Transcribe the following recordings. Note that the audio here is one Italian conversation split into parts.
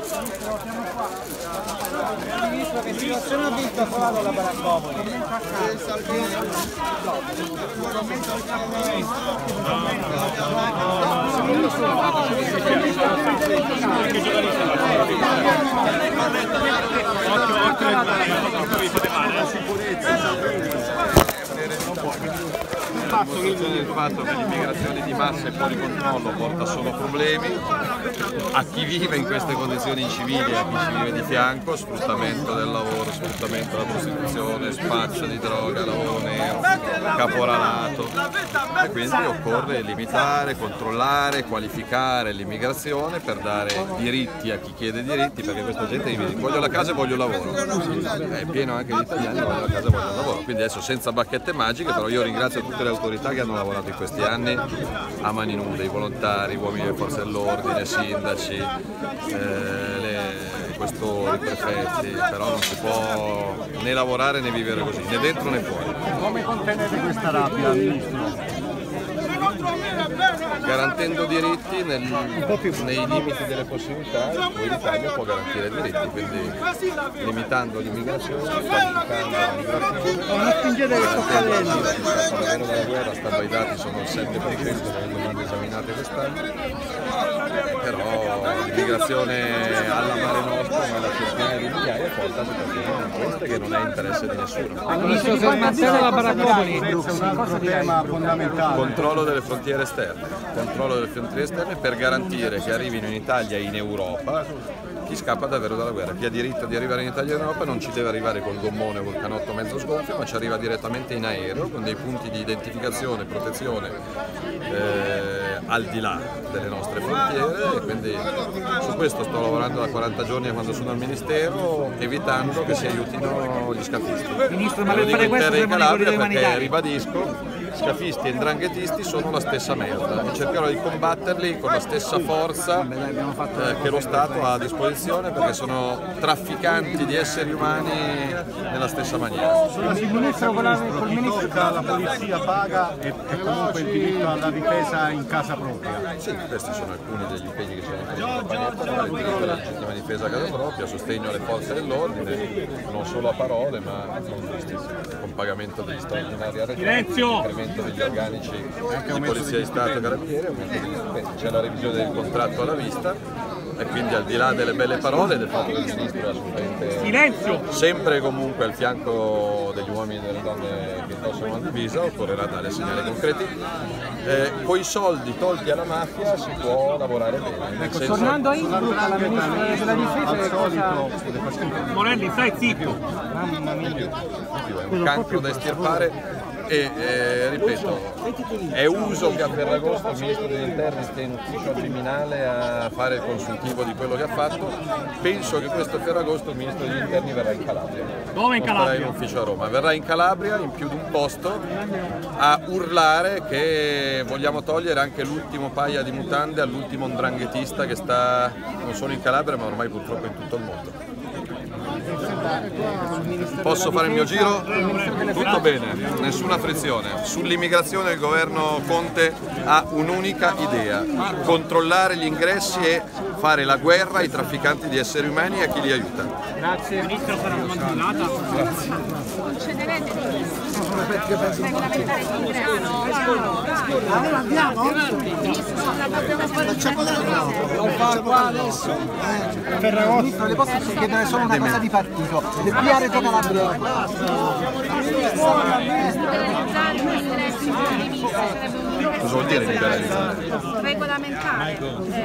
Ministro, che situazione ha visto trovato la Baraccopoli? Il fatto che l'immigrazione di massa e fuori controllo porta solo problemi a chi vive in queste condizioni incivili e a chi ci vive di fianco, sfruttamento del lavoro, sfruttamento della prostituzione, spaccio di droga, lavoro nero, caporalato, e quindi occorre limitare, controllare, qualificare l'immigrazione per dare diritti a chi chiede diritti, perché questa gente vive, voglio la casa e voglio il lavoro, è pieno anche di italiani, voglio la casa e voglio il lavoro, quindi adesso senza bacchette magiche, però io ringrazio tutte le autorità che hanno lavorato in questi anni a mani nude, i volontari, uomini delle forze dell'ordine, sindaci, questori, i prefetti, però non si può né lavorare né vivere così, né dentro né fuori. Come contenete questa rabbia, Ministro? Garantendo diritti nei limiti delle possibilità, poi l'Italia può garantire diritti, quindi limitando l'immigrazione, qualificando l'immigrazione, Non spingete che sto cadendo. davvero dalla guerra, stando ai dati sono il 7% delle domande esaminate quest'anno, però l'immigrazione alla Mare Nostrum, alla centinaia di migliaia, porta a situazioni come queste che non è interesse di nessuno. Ministro, se smantello la Baraccopoli, Questo è un altro tema fondamentale. Controllo delle frontiere esterne per garantire che arrivino in Italia e in Europa chi scappa davvero dalla guerra. Chi ha diritto di arrivare in Italia e in Europa non ci deve arrivare col gommone o col canotto mezzo sgonfio, ma ci arriva direttamente in aereo con dei punti di identificazione e protezione al di là delle nostre frontiere, e quindi su questo sto lavorando da 40 giorni quando sono al Ministero, evitando che si aiutino gli scafisti. Ministro, ma Lo per dico fare in questo terra in servono i Calabria corridoi perché, umanitari. ribadisco, scafisti e 'ndranghetisti sono la stessa merda e cercherò di combatterli con la stessa forza che lo Stato ha a disposizione, perché sono trafficanti di esseri umani nella stessa maniera. Il Ministro, col Ministro la polizia paga e comunque il diritto alla difesa in casa propria. Sì, questi sono alcuni degli impegni che ci hanno preso la Pagnetta, il diritto alla legittima difesa a casa propria, sostegno alle forze dell'ordine, non solo a parole ma con pagamento degli straordinari arretrati, incremento degli organici di Polizia di Stato e Carabinieri, c'è la revisione del contratto alla vista, e quindi al di là delle belle parole, del fatto che il Ministro è assolutamente sempre e comunque al fianco degli uomini e delle donne che indossano una divisa, occorrerà dare segnali concreti. Con i soldi tolti alla mafia si può lavorare bene. Ecco, tornando a Innsbruck, la Ministra della Difesa, che cosa... Morelli, stai zitto! Mamma mia. È un cancro da estirpare. E ripeto, è uso che a Ferragosto il Ministro degli Interni stia in ufficio al Viminale a fare il consultivo di quello che ha fatto. Penso che questo Ferragosto il Ministro degli Interni verrà in Calabria. Dove in Calabria? Non sarà in ufficio a Roma, verrà in Calabria in più di un posto a urlare che vogliamo togliere anche l'ultimo paia di mutande all'ultimo 'ndranghetista che sta non solo in Calabria ma ormai purtroppo in tutto il mondo. Posso fare il mio giro? Tutto bene, nessuna frizione. Sull'immigrazione il governo Conte ha un'unica idea: controllare gli ingressi e fare la guerra ai trafficanti di esseri umani e a chi li aiuta. Grazie. Ministro, sarà mangiata? Concederete dei regolamentari di Milano? Allora andiamo? Facciamo non fa qua adesso. Ministro, le posso chiedere solo una cosa di partito? Qui a Reggio Calabria. Regolarizzare gli interessi dei ministri sarebbe un Cosa vuol dire liberalizzare? regolamentare.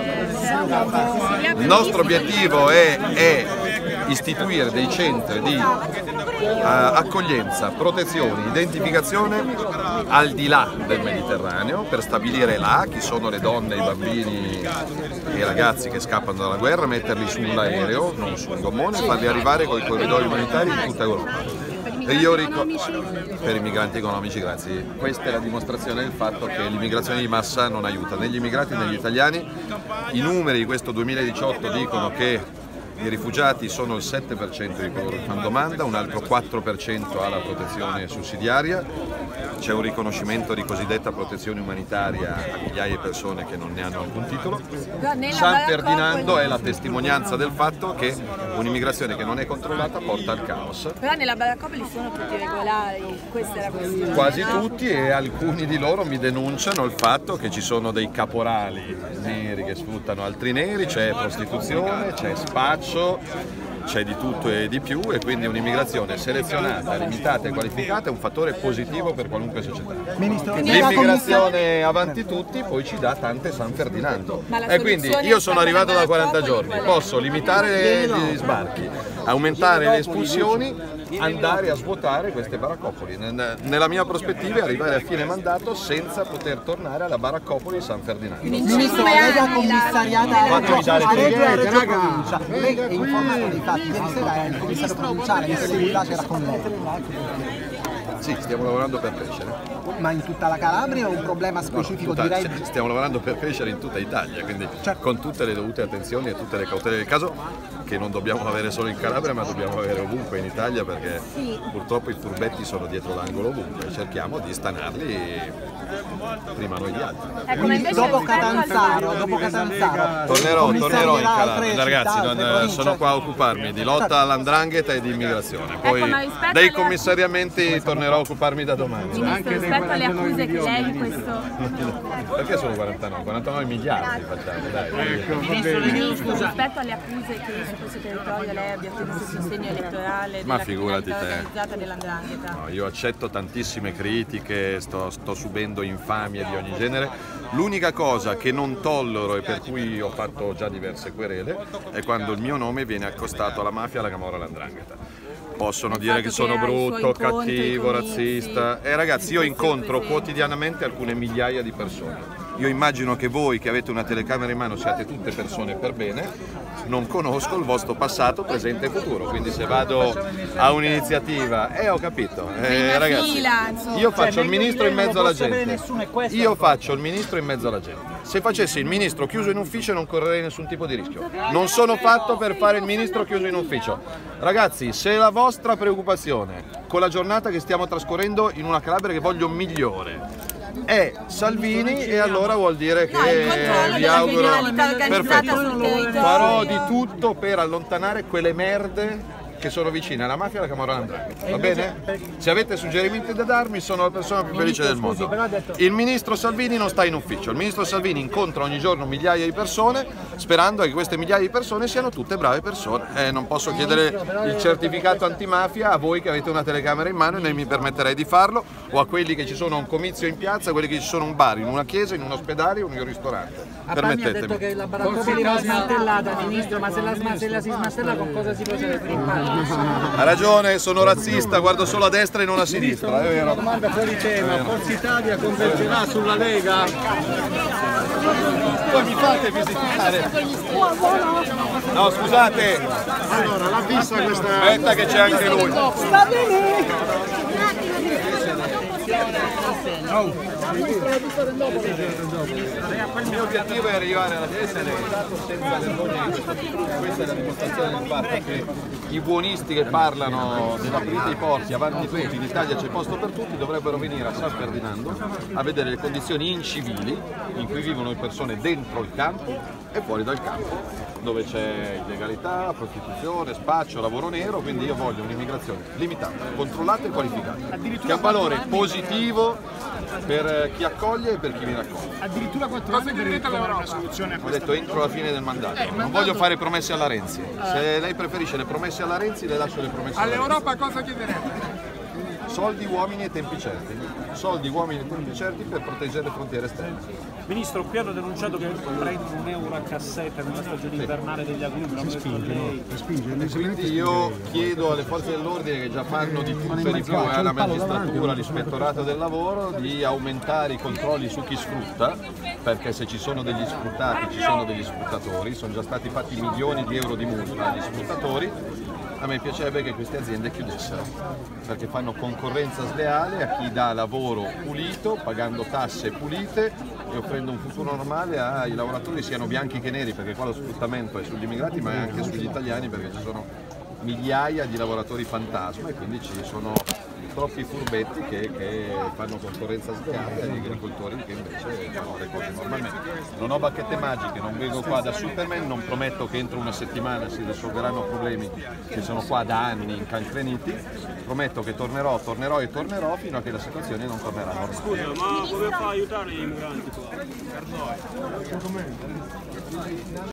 Il nostro obiettivo è istituire dei centri di accoglienza, protezione, identificazione al di là del Mediterraneo, per stabilire là chi sono le donne, i bambini e i ragazzi che scappano dalla guerra, metterli sull'aereo, non sul gommone, e farli arrivare con i corridoi umanitari in tutta Europa. E io per i migranti economici, grazie. Questa è la dimostrazione del fatto che l'immigrazione di massa non aiuta né gli immigrati né gli italiani. I numeri di questo 2018 dicono che I rifugiati sono il 7% di coloro che fanno domanda, un altro 4% ha la protezione sussidiaria, c'è un riconoscimento di cosiddetta protezione umanitaria a migliaia di persone che non ne hanno alcun titolo. San Ferdinando è la testimonianza del fatto che un'immigrazione che non è controllata porta al caos. Però nella baraccopoli sono tutti regolari, questa è la questione. Quasi tutti, e alcuni di loro mi denunciano il fatto che ci sono dei caporali neri che sfruttano altri neri, c'è prostituzione, c'è spaccio, c'è di tutto e di più, e quindi un'immigrazione selezionata, limitata e qualificata è un fattore positivo per qualunque società. L'immigrazione avanti tutti poi ci dà tante San Ferdinando, e quindi io sono arrivato da 40 giorni, posso limitare gli sbarchi, aumentare le espulsioni, andare a svuotare queste baraccopoli. Nella mia prospettiva è arrivare a fine mandato senza poter tornare alla baraccopoli di San Ferdinando. Ministro, lei è commissariata a Reggio Provincia, lei è informato dei fatti, ieri sera è il commissario provinciale che seguirà, c'era con lei. Sì, stiamo lavorando per crescere. Ma in tutta la Calabria o un problema specifico di Reggio? Stiamo lavorando per crescere in tutta Italia, quindi con tutte le dovute attenzioni e tutte le cautele del caso, che non dobbiamo avere solo in Calabria ma dobbiamo avere ovunque in Italia, perché purtroppo i furbetti sono dietro l'angolo ovunque e cerchiamo di stanarli prima noi gli altri. Dopo Catanzaro, tornerò in Calabria, ragazzi, sono qua a occuparmi di lotta all''ndrangheta e di immigrazione, poi dei commissariamenti tornerò a occuparmi da domani. Ministro, rispetto alle accuse che lei in questo... Perché sono 49? 49 miliardi facciamo, dai. Ministro, rispetto alle accuse che su questo territorio lei abbia ottenuto il sostegno elettorale della criminalità organizzata dell''ndrangheta. No, io accetto tantissime critiche, sto subendo infamie di ogni genere. L'unica cosa che non tollero, e per cui ho fatto già diverse querele, è quando il mio nome viene accostato alla mafia, alla camorra, all''ndrangheta. Possono dire che sono brutto, cattivo, razzista. Ragazzi, io incontro quotidianamente alcune migliaia di persone. Io immagino che voi che avete una telecamera in mano siate tutte persone per bene. Non conosco il vostro passato, presente e futuro, quindi se vado a un'iniziativa, ho capito, ragazzi, io faccio il ministro in mezzo alla gente, se facessi il ministro chiuso in ufficio non correrei nessun tipo di rischio, non sono fatto per fare il ministro chiuso in ufficio. Ragazzi, se la vostra preoccupazione con la giornata che stiamo trascorrendo in una Calabria che voglio migliore è Salvini, e allora vuol dire che vi auguro, perfetto, farò di tutto per allontanare quelle merde che sono vicine alla mafia e alla camorra all''ndrangheta, va bene? Se avete suggerimenti da darmi, sono la persona più felice del mondo. Il ministro Salvini non sta in ufficio, il ministro Salvini incontra ogni giorno migliaia di persone, sperando che queste migliaia di persone siano tutte brave persone. Non posso chiedere il certificato antimafia a voi che avete una telecamera in mano, e non mi permetterei di farlo, o a quelli che ci sono a un comizio in piazza, a quelli che ci sono a un bar, in una chiesa, in un ospedale o in un ristorante. Permettetemi. Ha detto che la baraccopoli va smantellata, ministro, ma se la si smantella con cosa si procede per impagine? Ha ragione, sono razzista, guardo solo a destra e non a sinistra, è vero. Una domanda fuori tema, Forza Italia convergerà sulla Lega? Poi mi fate visitare. No, scusate. Allora, l'ha vista questa... Aspetta che c'è anche lui. Il mio obiettivo è arrivare alla fine senza vergogna. Questa è la dimostrazione del fatto che i buonisti che parlano dell'aprire i porti avanti tutti, in Italia c'è posto per tutti, dovrebbero venire a San Ferdinando a vedere le condizioni incivili in cui vivono le persone dentro il campo e fuori dal campo, dove c'è illegalità, prostituzione, spaccio, lavoro nero. Quindi io voglio un'immigrazione limitata, controllata e qualificata, che ha un valore positivo per chi accoglie e per chi viene accolto. Addirittura 4 anni per trovare una soluzione a Ho questo. detto entro la fine del mandato. Non voglio fare promesse alla Renzi. Se lei preferisce le promesse alla Renzi, le lascio le promesse alla Renzi. All'Europa cosa chiederete? Soldi, uomini e tempi certi. Soldi, uomini e tempi certi per proteggere le frontiere esterne. Ministro, qui hanno denunciato che prende €1 a cassetta nella stagione invernale degli agrumi. Quindi io chiedo alle forze dell'ordine, che già fanno di tutto e di più, alla magistratura, all'ispettorato del lavoro, di aumentare i controlli su chi sfrutta perché se ci sono degli sfruttati ci sono degli sfruttatori, sono già stati fatti milioni di euro di multa agli sfruttatori. A me piacerebbe che queste aziende chiudessero, perché fanno concorrenza sleale a chi dà lavoro pulito, pagando tasse pulite e offrendo un futuro normale ai lavoratori, siano bianchi che neri, perché qua lo sfruttamento è sugli immigrati ma è anche sugli italiani, perché ci sono migliaia di lavoratori fantasma e quindi ci sono troppi furbetti che fanno concorrenza sleale agli agricoltori che invece fanno le cose normalmente. Non ho bacchette magiche, non vengo qua da Superman, non prometto che entro una settimana si risolveranno problemi che sono qua da anni incancreniti, prometto che tornerò fino a che la situazione non tornerà normale. Scusa, ma come fa a aiutare i migranti qua?